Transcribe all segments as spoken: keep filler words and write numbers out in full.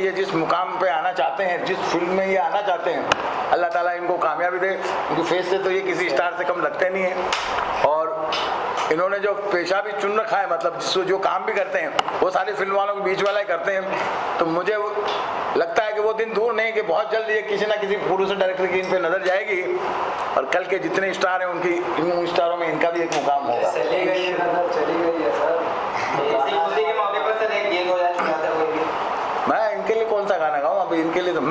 ये जिस मुकाम पे आना चाहते हैं, जिस फील्ड में ये आना चाहते हैं, अल्लाह ताला इनको कामयाबी दे। उनकी फेस से तो ये किसी स्टार से कम लगते नहीं हैं। और इन्होंने जो पेशा भी चुन रखा है, मतलब जिसको जो काम भी करते हैं वो सारे फिल्म वालों के बीच वाला ही करते हैं। तो मुझे लगता है कि वो दिन दूर नहीं कि बहुत जल्द ये किसी ना किसी प्रोड्यूसर डायरेक्टर की इन पे नजर जाएगी और कल के जितने स्टार हैं उनकी इन स्टारों में इनका भी एक मुकाम होगा। चली गई है नजर, चली गई है सर। इसी खुशी के मौके पर सर एक गीत हो जा चुका था कोई भी। मैं इनके लिए कौन सा गाना गाऊं अभी? इनके लिए तो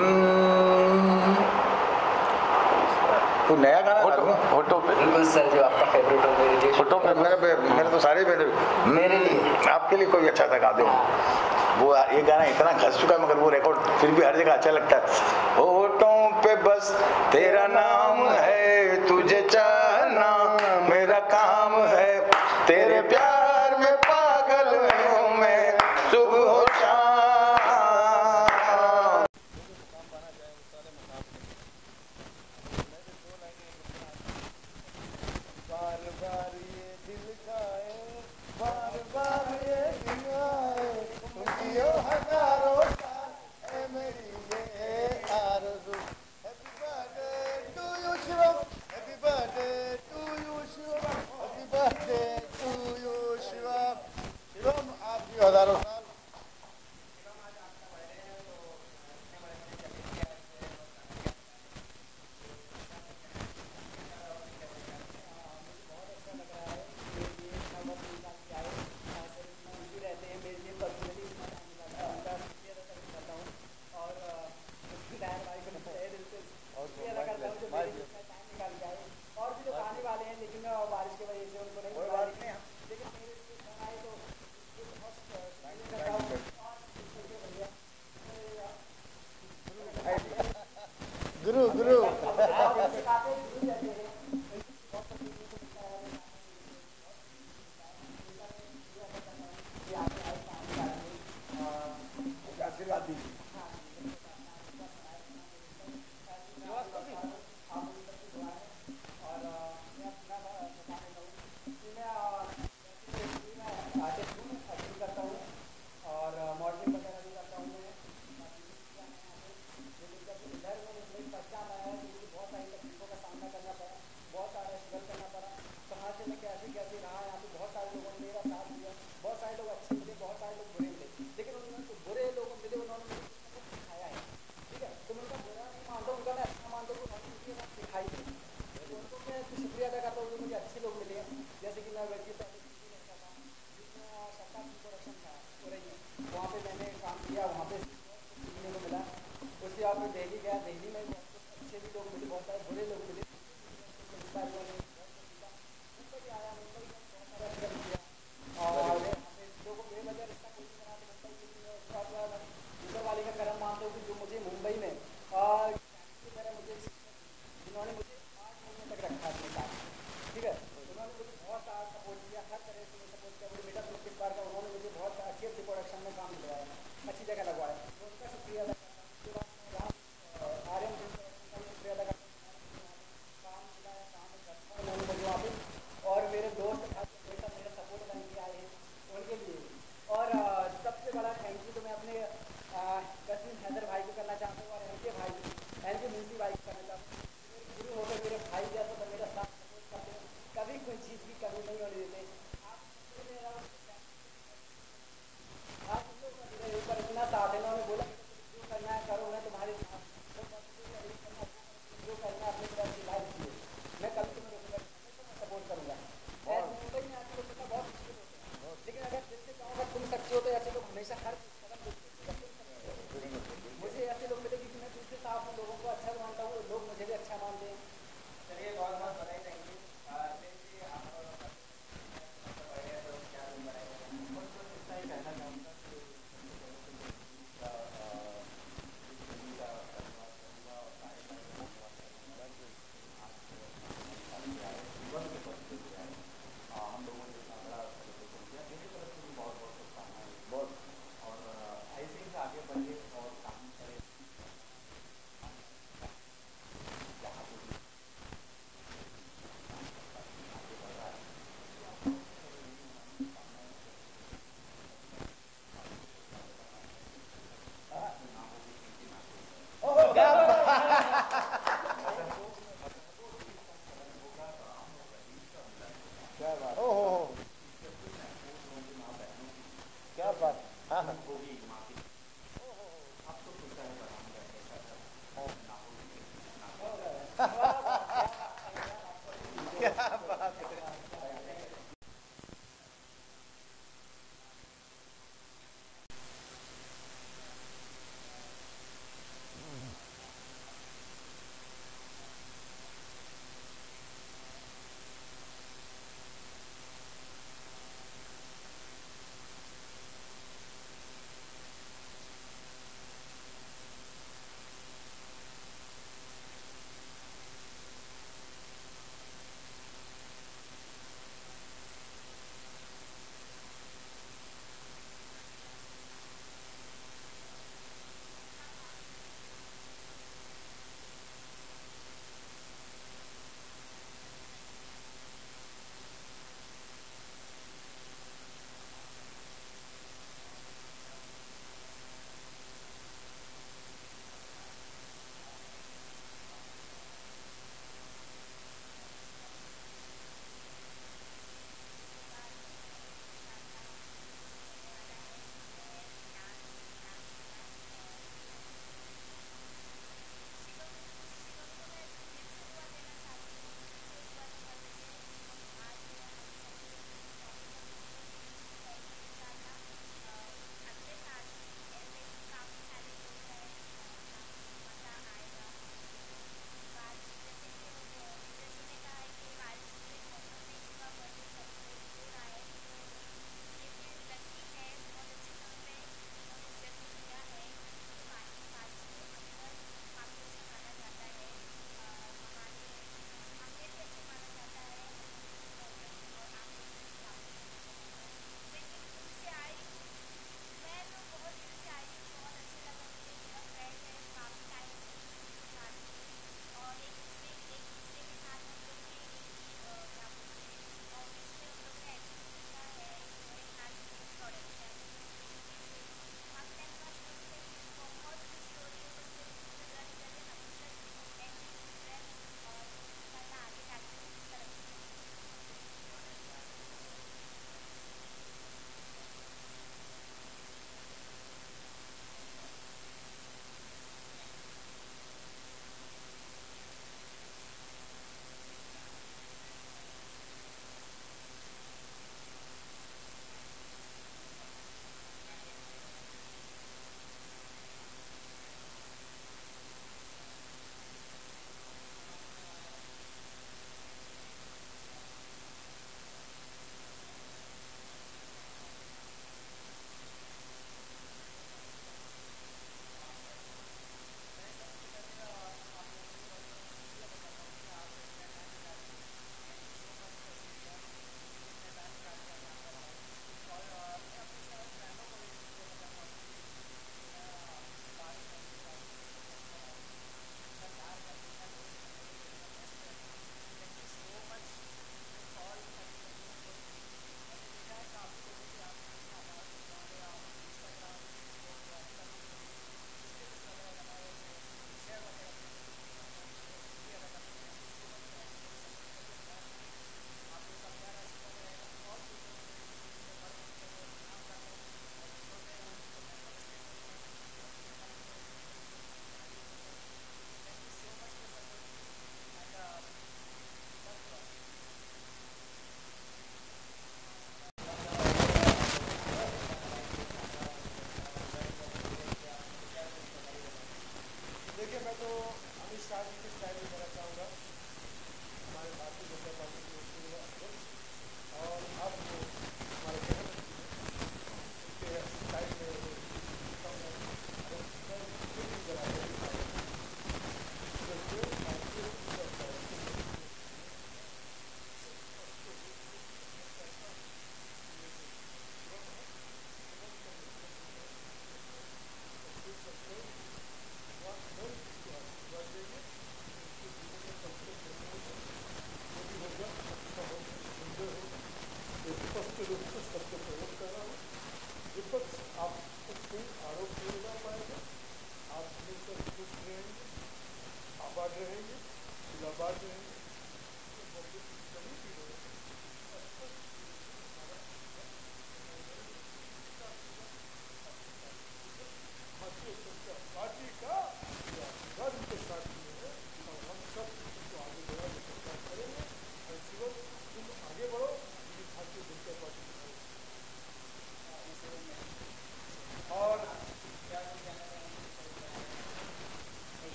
कोई नया गाना गा दूंगा। फोटो पे बिल्कुल सर, जो आपका फेवरेट हो मेरे लिए। फोटो पे मेरे मेरे तो सारे मेरे मेरे लिए आपके लिए कोई अच्छा सा गा दो। वो ये गाना इतना घस चुका है मगर वो रिकॉर्ड फिर भी हर जगह अच्छा लगता है। होठों पे बस तेरा नाम है, तुझे चाहना मेरा काम है, तेरे प्यार में पागल हूँ मैं सुबह हो शाम। बार बार ये दिल गाए, बार बार ये दिल आए, तुम जियो हजारों साल, ऐ मेरी ये आरज़ू। Happy birthday to you Shivam, happy birthday to you Shivam, happy birthday to you Shivam. Shivam आप जियो हजारों साल। गुरु गुरु आशीर्वाद दीजिए।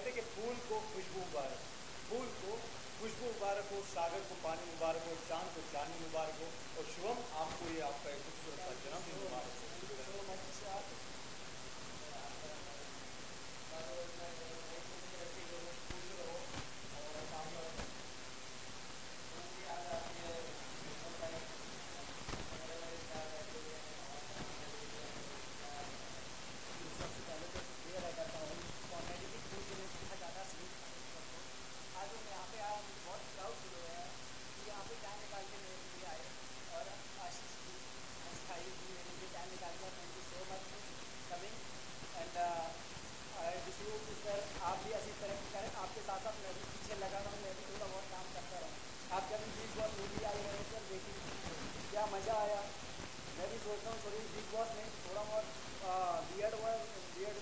कहते कि फूल को खुशबू मुबारक, फूल को खुशबू मुबारक हो, सागर को पानी मुबारक हो, चांद को चांदनी मुबारक हो, और शुभम आपको ये आपका एक खूबसूरत सा जन्मदिन मुबारक हो। आप भी ऐसी तरक्की करें, आपके साथ साथ मैं भी पीछे लगा रहा हूँ, मैं भी थोड़ा बहुत काम करता रहूँ। आप जब बिग बॉस मूवी आई है सर, देखी क्या मज़ा आया। मैं भी सोच रहा हूँ थोड़ी बिग बॉस में थोड़ा बहुत बियर्ड हुआ बियर्ड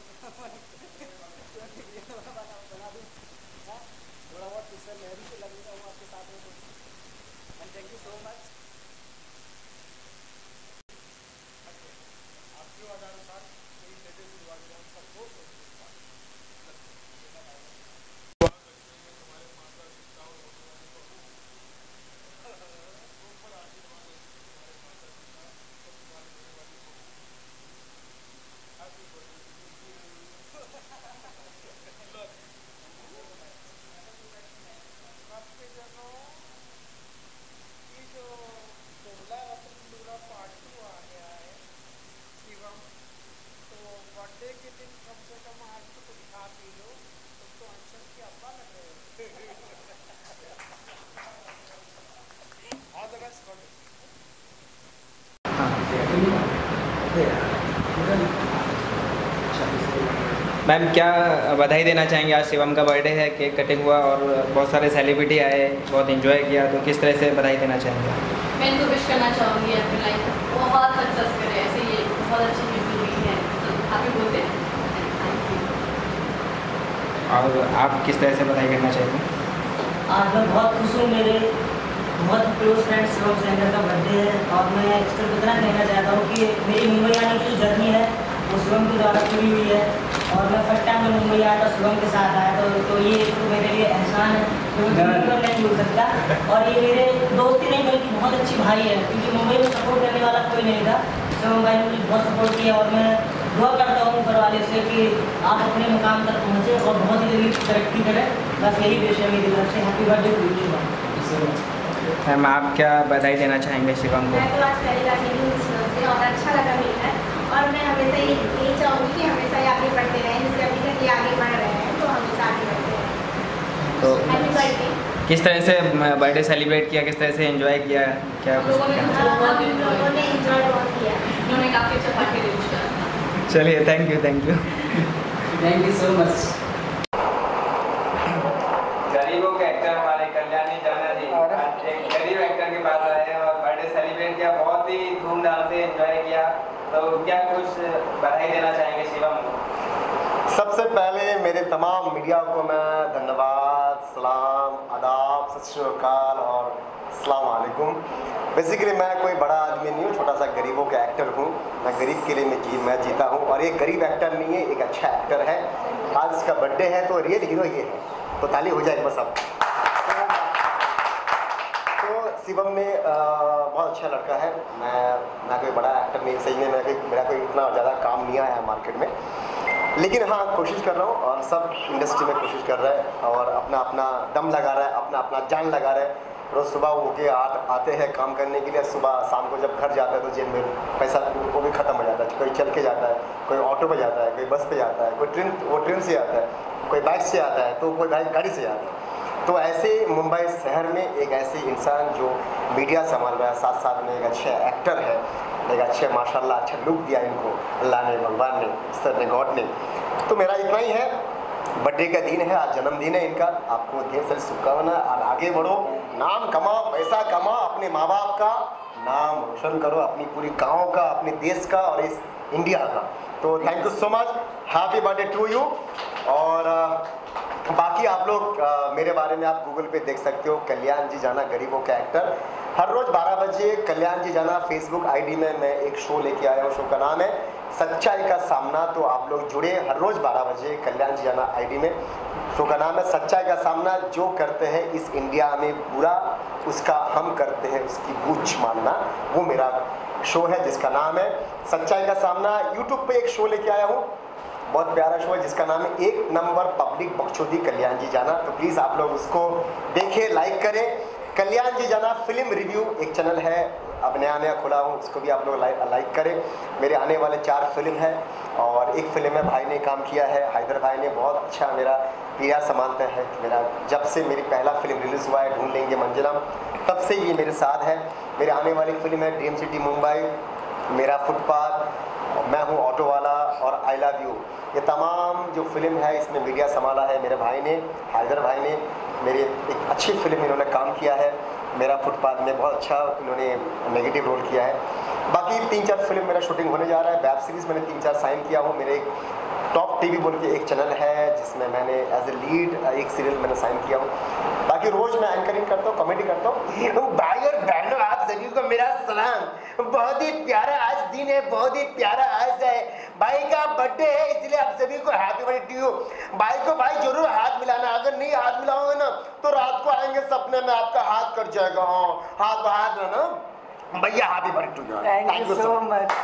बना बना दूँ, थोड़ा बहुत इससे मैं भी तो लगूंगा हूँ आपके साथ में। And thank you so much. आपके अनुसार कोई लेटेस्ट सबको मैम क्या बधाई देना चाहेंगे? आज शिवम का बर्थडे है, केक कटिंग हुआ और बहुत सारे सेलिब्रिटी आए, बहुत एंजॉय किया, तो किस तरह से बधाई देना चाहेंगे? मैं इनको विश करना चाहूँगी अपनी लाइफ बहुत सक्सेस करे, ऐसे ये बहुत अच्छी वीडियो हुई है, हैप्पी बर्थडे। और आप किस तरह से बधाई करना चाहेंगे? आज मैं बहुत खुश हूँ, मेरे बहुत क्लोज फ्रेंड शिवम सेंगर का बर्थडे है और मैं सिर्फ इतना कहना चाहता हूँ कि मेरी मुंबई आने की जो जर्नी है वो शिवम के द्वारा पूरी हुई है। और मैं फर्स्ट टाइम मैं मुंबई आया था शिवम के साथ आया तो, तो ये तो मेरे लिए एहसान है जो मैं नहीं भूल सकता। और ये मेरे दोस्त ही नहीं बल्कि बहुत अच्छी भाई है, क्योंकि मुंबई में सपोर्ट करने वाला कोई नहीं था। शिवम भाई ने मुझे बहुत सपोर्ट किया और मैं दुआ करता हूँ ऊपर वाले से कि आप अपने मुकाम तक पहुँचे और बहुत ही जल्दी तरक्की करें। बस यही विश है मेरी तरफ से। Happy birthday to you Shivam. Ma'am आप क्या बधाई देना चाहेंगे शिवम को? मैं तो आज पहली बार मिली हूँ शिवम से और अच्छा लगा मिलकर, और मैं हमेशा यही चाहूँगी कि हमेशा ही आगे बढ़ते रहें, जैसे अभी तक ये आगे बढ़ रहे हैं तो हमेशा आगे बढ़ते रहें। तो हैप्पी बर्थडे। किस तरह से बर्थडे सेलिब्रेट किया, किस तरह से एंजॉय किया, क्या कुछ लोगों ने कहना लोगों ने एंजॉय बहुत किया, उन्होंने काफ़ी अच्छा पार्टी यूज किया। चलिए thank you thank you thank you so much. गरीबों के एक्टर हमारे कल्याणी जाना जी एक गरीब एक्टर के पास आए हैं और बर्थडे सेलिब्रेट किया, बहुत ही धूमधाम से एंजॉय किया, तो क्या कुछ बधाई देना चाहेंगे शिवम को? सबसे पहले मेरे तमाम मीडिया को मैं धन्यवाद, सलाम, आदाब, सत श्री अकाल और अस्सलाम वालेकुम। बेसिकली मैं कोई बड़ा आदमी नहीं हूँ, छोटा सा गरीबों का एक्टर हूँ। मैं गरीब के लिए मैं जी मैं जीता हूँ और ये गरीब एक्टर नहीं है, एक अच्छा एक्टर है। आज इसका बर्थडे है तो रियल हीरो ये है, तो ताली हो जाए बस अब। तो शिवम ने बहुत अच्छा लड़का है। मैं मैं कोई बड़ा एक्टर नहीं, सही में मेरा कोई मेरा कोई इतना ज़्यादा काम नहीं आया है मार्केट में, लेकिन हाँ कोशिश कर रहा हूँ और सब इंडस्ट्री में कोशिश कर रहा है और अपना अपना दम लगा रहा है, अपना अपना जान लगा रहा है। रोज़ सुबह होके आ, आते हैं काम करने के लिए, सुबह शाम को जब घर जाता है तो जेब में पैसा वो भी ख़त्म हो जाता है। कोई चल के जाता है, कोई ऑटो पे जाता है, कोई बस पे जाता है, कोई ट्रेन वो ट्रेन से आता है, कोई बाइक से आता है, तो कोई बाइक गाड़ी से आता है। तो ऐसे मुंबई शहर में एक ऐसे इंसान जो मीडिया संभाल रहा है, साथ साथ में एक अच्छा एक्टर है, एक अच्छे माशाल्लाह अच्छा लुक दिया इनको अल्लाह ने, भगवान ने, सर ने, गॉड ने। तो मेरा इतना ही है। बर्थडे का दिन है, आज जन्मदिन है इनका। आपको ढेर सारी शुभकामना और आगे बढ़ो, नाम कमाओ, पैसा कमाओ, अपने माँ बाप का नाम रोशन करो, अपनी पूरी गाँव का, अपने देश का और इस इंडिया का। तो thank you so much, happy birthday to you. और बाकी आप लोग मेरे बारे में आप गूगल पे देख सकते हो, कल्याण जी जाना गरीबों का एक्टर। हर रोज़ बारह बजे कल्याण जी जाना फेसबुक आईडी में मैं एक शो लेके आया हूँ। शो का नाम है सच्चाई का सामना। तो आप लोग जुड़े हर रोज़ बारह बजे कल्याण जी जाना आईडी में। शो का नाम है सच्चाई का सामना। जो करते हैं इस इंडिया में बुरा, उसका हम करते हैं उसकी बूझ मानना, वो मेरा शो है जिसका नाम है सच्चाई का सामना। यूट्यूब पे एक शो लेके आया हूँ, बहुत प्यारा शो है जिसका नाम है एक नंबर पब्लिक बख्शोदी कल्याण जी जाना। तो प्लीज़ आप लोग उसको देखें, लाइक करें। कल्याण जी जाना फिल्म रिव्यू एक चैनल है, अब नया नया खुला हूँ, उसको भी आप लोग लाइक लाइक करें। मेरे आने वाले चार फिल्म हैं और एक फिल्म में भाई ने काम किया है, हैदर भाई ने बहुत अच्छा मेरा प्रिया समानता है। मेरा जब से मेरी पहला फिल्म रिलीज़ हुआ है ढूंढ लेंगे मंजिलम, तब से ये मेरे साथ है। मेरे आने वाली फिल्म है ड्रीम सिटी मुंबई, मेरा फुटपाथ, मैं हूँ ऑटो वाला और आई लव यू। ये तमाम जो फिल्म है इसमें मीडिया संभाला है मेरे भाई ने, हैदर भाई ने। मेरे एक अच्छी फिल्म इन्होंने काम किया है, मेरा फुटपाथ में बहुत अच्छा इन्होंने नेगेटिव रोल किया है। बाकी तीन चार फिल्म मेरा शूटिंग होने जा रहा है। वेब सीरीज़ मैंने तीन चार साइन किया हूँ। मेरे एक टॉप टीवी बोल के एक चैनल है जिसमें मैंने एज ए लीड एक सीरियल मैंने साइन किया हूँ। बाकी रोज़ मैं एंकरिंग करता हूँ, कॉमेडी करता हूँ। भाई और बहनों आप सभी को मेरा सलाम। बहुत ही प्यारा आज दिन है, बहुत ही प्यारा आज है। भाई का बर्थडे है इसलिए आप सभी को हैप्पी बर्थडे टू यू। भाई को भाई जरूर हाथ मिलाना, अगर नहीं हाथ मिलाओगे ना तो रात को आएंगे सपने में आपका हाथ कट जाएगा। हाँ हाथ को हाथ मिलाना भैया, happy birthday to you. Thank you so much.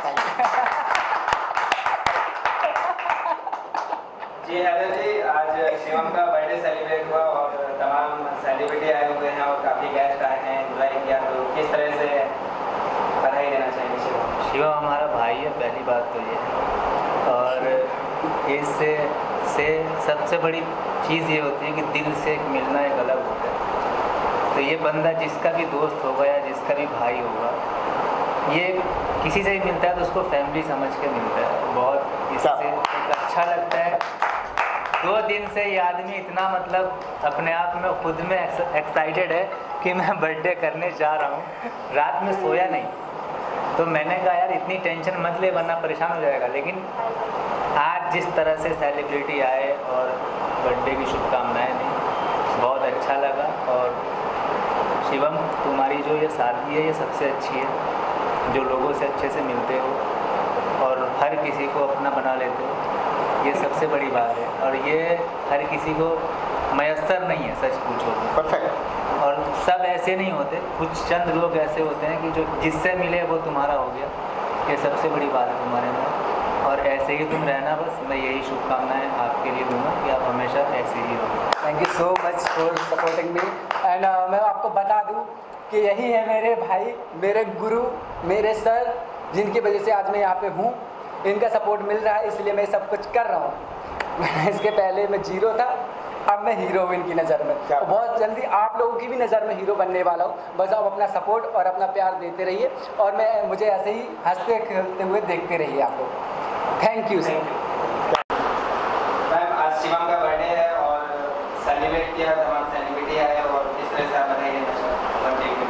जी हैदर जी, आज शिवम का बर्थडे सेलिब्रेट हुआ और तमाम सेलिब्रिटी आए हुए हैं और काफ़ी गेस्ट आए हैं, एंजॉय किया, तो किस तरह से बधाई देना चाहेंगे शिवम? शिवम हमारा भाई है, पहली बात तो ये है। और इससे से सबसे बड़ी चीज़ ये होती है कि दिल से एक मिलना एक अलग होता है। तो ये बंदा जिसका भी दोस्त होगा या जिसका भी भाई होगा, ये किसी से भी मिलता है तो उसको फैमिली समझ के मिलता है। बहुत इससे एक अच्छा लगता है। दो दिन से ये आदमी इतना मतलब अपने आप में खुद में एक्साइटेड है कि मैं बर्थडे करने जा रहा हूँ। रात में सोया नहीं, तो मैंने कहा यार इतनी टेंशन मत ले वरना परेशान हो जाएगा। लेकिन आज जिस तरह से सेलिब्रिटी आए और बर्थडे की शुभकामनाएं दी, बहुत अच्छा लगा। और शिवम तुम्हारी जो ये शादी है ये सबसे अच्छी है, जो लोगों से अच्छे से मिलते हो और हर किसी को अपना बना लेते हो, ये सबसे बड़ी बात है। और ये हर किसी को मयसर नहीं है, सच पूछो तो। परफेक्ट। और सब ऐसे नहीं होते, कुछ चंद लोग ऐसे होते हैं कि जो जिससे मिले वो तुम्हारा हो गया। ये सबसे बड़ी बात है तुम्हारे में, और ऐसे ही तुम रहना। बस मैं यही शुभकामनाएं आपके लिए दूंगा कि आप हमेशा ऐसे ही रहो। Thank you so much for supporting me. And मैं आपको बता दूं कि यही है मेरे भाई, मेरे गुरु, मेरे सर, जिनकी वजह से आज मैं यहाँ पे हूँ। इनका सपोर्ट मिल रहा है इसलिए मैं सब कुछ कर रहा हूँ। इसके पहले मैं जीरो था, अब मैं हीरो हूँ इनकी नज़र में। और बहुत जल्दी आप लोगों की भी नज़र में हीरो बनने वाला हूँ। बस आप अपना सपोर्ट और अपना प्यार देते रहिए और मैं मुझे ऐसे ही हंसते खेलते हुए देखते रहिए आप लोग। Thank you sir. मैम, आज शिवम का बर्थडे है और सेलिब्रेट किया, तमाम सेलिब्रिटी आए और किस तरह से आप बधाई देना चाहते हैं?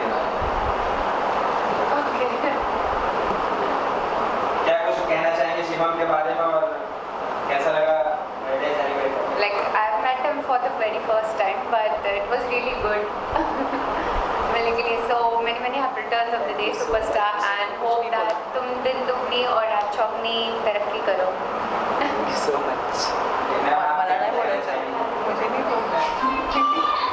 क्या कुछ कहना चाहेंगे शिवम के बारे में और कैसा लगा birthday celebrate? Like I've met him for the very first time, but it was really good. Willingly, so many many happy returns of the day, superstar, and hope that तुम दिन दुगनी और रात चौगनी तरक्की करो। Thank you so much. मला नहीं बोलना चाहिए, मुझे नहीं बोलना।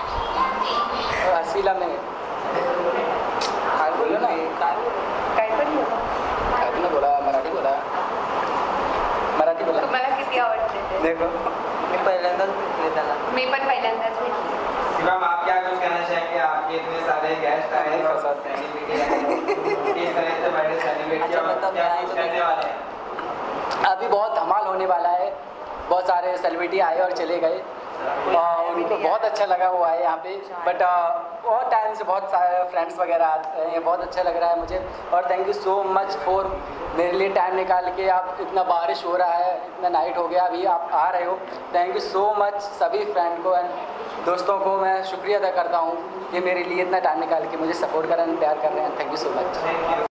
असीला में काय बोललो ना, काय पण बोला, काय पण बोला, मराठी बोला, मराठी बोला। तुम्हाला किती आवडते ते? देखो मी पहिल्यांदाच भेटले त्याला। मी पण पहिल्यांदाच भेटली। शिवम, आप क्या कुछ कहना चाहेंगे? आपके इतने सारे गेस्ट आए और सेलिब्रिटी आए, किस तरह से बर्थडे सेलिब्रेट किया और क्या कुछ करने वाले हैं? अभी बहुत धमाल होने वाला है। बहुत सारे सेलिब्रिटी आए और चले गए और उनको बहुत अच्छा लगा वो आए यहाँ पे। बट और टाइम से बहुत सारे फ्रेंड्स वगैरह आते हैं, बहुत अच्छा लग रहा है मुझे। और thank you so much for मेरे लिए टाइम निकाल के। आप इतना बारिश हो रहा है, इतना नाइट हो गया, अभी आप आ रहे हो। थैंक यू सो मच सभी फ्रेंड को एंड दोस्तों को मैं शुक्रिया अदा करता हूँ कि मेरे लिए इतना टाइम निकाल के मुझे सपोर्ट कर रहे हैं, प्यार कर रहे हैं। Thank you so much.